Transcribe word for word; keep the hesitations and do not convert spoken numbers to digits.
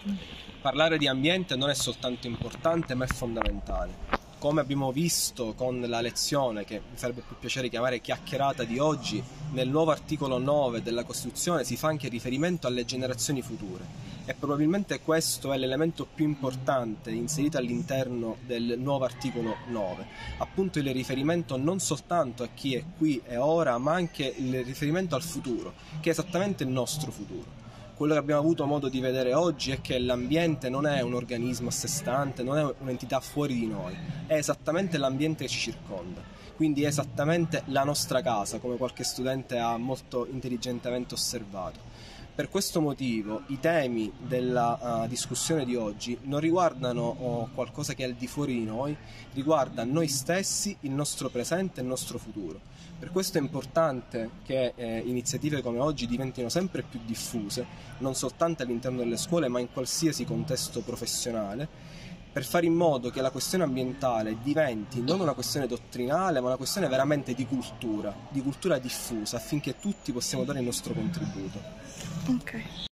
Parlare di ambiente non è soltanto importante, ma è fondamentale. Come abbiamo visto con la lezione, che mi farebbe più piacere chiamare chiacchierata di oggi, nel nuovo articolo nove della Costituzione si fa anche riferimento alle generazioni future. E probabilmente questo è l'elemento più importante inserito all'interno del nuovo articolo nove. Appunto il riferimento non soltanto a chi è qui e ora, ma anche il riferimento al futuro, che è esattamente il nostro futuro. Quello che abbiamo avuto modo di vedere oggi è che l'ambiente non è un organismo a sé stante, non è un'entità fuori di noi, è esattamente l'ambiente che ci circonda. Quindi è esattamente la nostra casa, come qualche studente ha molto intelligentemente osservato. Per questo motivo i temi della uh, discussione di oggi non riguardano oh, qualcosa che è al di fuori di noi, riguarda noi stessi, il nostro presente e il nostro futuro. Per questo è importante che eh, iniziative come oggi diventino sempre più diffuse, non soltanto all'interno delle scuole, ma in qualsiasi contesto professionale, per fare in modo che la questione ambientale diventi non una questione dottrinale, ma una questione veramente di cultura, di cultura diffusa, affinché tutti possiamo dare il nostro contributo. Ok.